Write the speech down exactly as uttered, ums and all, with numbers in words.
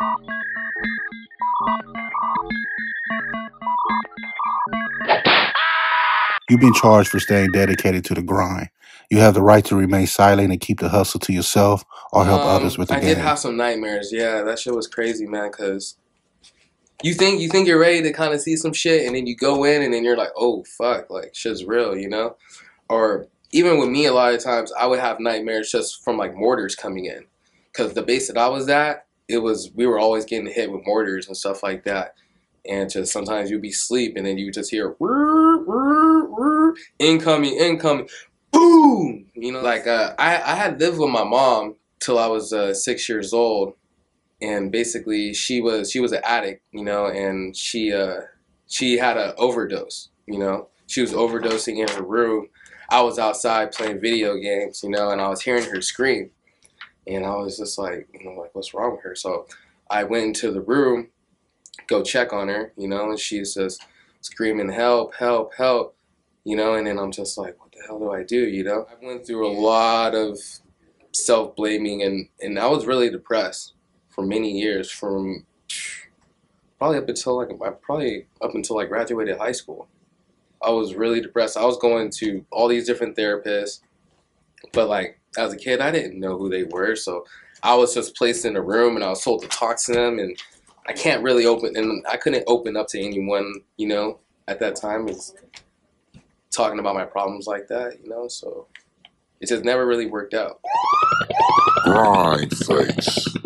You've been charged for staying dedicated to the grind. You have the right to remain silent and keep the hustle to yourself or help others Um, with the I did game. have some nightmares. Yeah, that shit was crazy, man. Cause you think you think you're ready to kind of see some shit, and then you go in, and then you're like, oh fuck, like shit's real, you know? Or even with me, a lot of times I would have nightmares just from like mortars coming in, cause the base that I was at, it was we were always getting hit with mortars and stuff like that, and just sometimes you'd be asleep, and then you just hear whir, whir, whir, incoming, incoming, boom. You know, like uh, I I had lived with my mom till I was uh, six years old, and basically she was she was an addict, you know, and she uh she had an overdose, you know. She was overdosing in her room. I was outside playing video games, you know, and I was hearing her scream, and I was just like, you know, like what's wrong with her? So I went into the room, go check on her, you know, and she's just screaming, help, help, help, you know, and then I'm just like, what the hell do I do, you know? I went through a lot of self-blaming, and and I was really depressed for many years, from probably up until like I probably up until I graduated high school. I was really depressed. I was going to all these different therapists, but like as a kid, I didn't know who they were, so I was just placed in a room and I was told to talk to them, and I can't really open, and I couldn't open up to anyone, you know, at that time, is talking about my problems like that, you know, so it just never really worked out. Grind face.